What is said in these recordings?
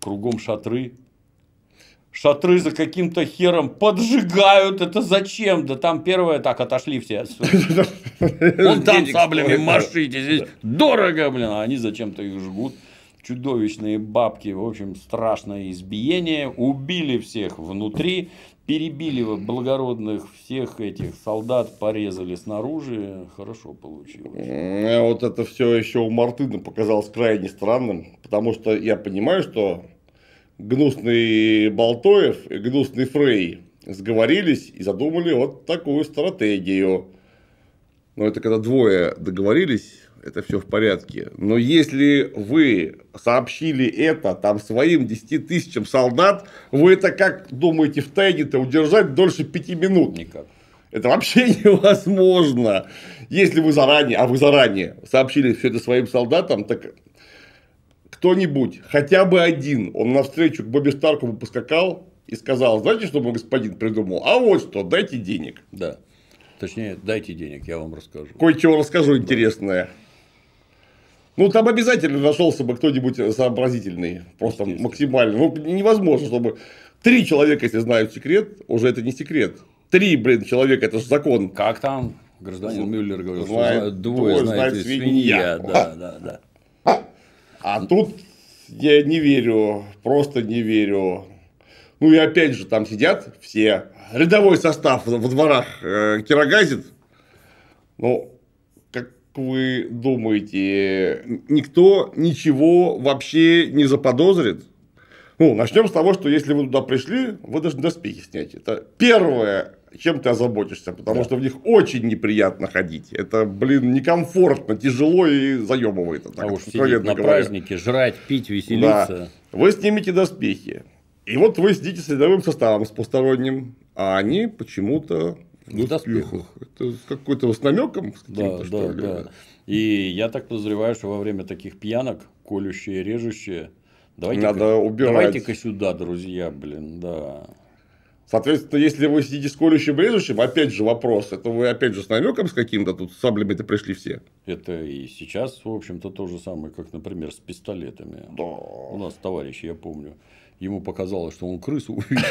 Кругом шатры. Шатры за каким-то хером поджигают. Это зачем? Да там первое так отошли все отсюда. Вон там саблями машите. Здесь дорого, блин. А они зачем-то их жгут. Чудовищные бабки. В общем, страшное избиение. Убили всех внутри. Перебили благородных всех этих солдат. Порезали снаружи. Хорошо получилось. Вот это все еще у Мартына показалось крайне странным. Потому что я понимаю, что гнусный Болтоев и гнусный Фрей сговорились и задумали вот такую стратегию. Но это когда двое договорились, это все в порядке. Но если вы сообщили это там своим 10 тысячам солдат, вы это как думаете в тайне-то удержать дольше 5 минут? Никак. Это вообще невозможно. Если вы заранее сообщили все это своим солдатам, так кто-нибудь, хотя бы один, он навстречу к Бобби Старку поскакал и сказал: знаете, что мой господин придумал? А вот что, дайте денег. Да. Точнее, дайте денег, я вам расскажу. Кое-чего расскажу интересное. Ну, там обязательно нашелся бы кто-нибудь сообразительный. Просто максимально. Ну, невозможно, чтобы 3 человека, если знают секрет, уже это не секрет. 3, человека, это же закон. Как там гражданин Мюллер говорил, знает, что двое знает свинья. Да. А тут я не верю, просто не верю. Ну и опять же, там сидят все. Рядовой состав во дворах кирогазит. Ну, как вы думаете, никто ничего вообще не заподозрит? Ну, начнем с того, что если вы туда пришли, вы должны доспехи снять. Это первое, чем ты озаботишься, потому что в них очень неприятно ходить. Это, некомфортно, тяжело и заебывает. А уж сидеть на празднике, жрать, пить, веселиться. Да. Вы снимете доспехи. И вот вы сидите с рядовым составом, с посторонним, а они почему-то в доспехах. Это какой-то с намеком? Да. И я так подозреваю, что во время таких пьянок, колющие, режущие, надо убирать. Давайте-ка сюда, друзья, да. Соответственно, если вы сидите с колющим, режущим, опять же вопрос, это вы опять же с намеком с каким-то, тут с саблями-то пришли все. Это и сейчас, в общем-то, то же самое, как, например, с пистолетами. Да. У нас товарищ, я помню, ему показалось, что он крысу увидел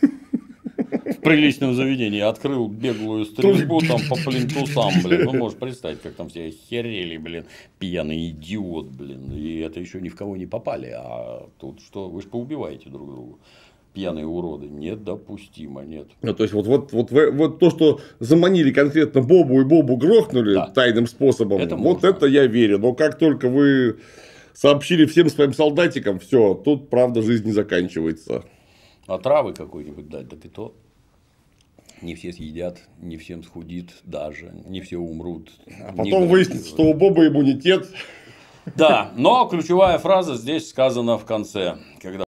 в приличном заведении, открыл беглую стрельбу там по плинтусам, Ну, можешь представить, как там все охерели, пьяный идиот, И это еще ни в кого не попали. А тут что, вы же поубиваете друг друга. Пьяные уроды. Недопустимо, нет. Ну, то есть, вот то, что заманили конкретно Бобу и Бобу грохнули тайным способом, это я верю. Но как только вы сообщили всем своим солдатикам, все, тут правда жизнь не заканчивается. А травы какой-нибудь дать, так и то. Не все съедят, не всем схудит даже, не все умрут. А потом выяснится, что у Боба иммунитет. Да, но ключевая фраза здесь сказана в конце, когда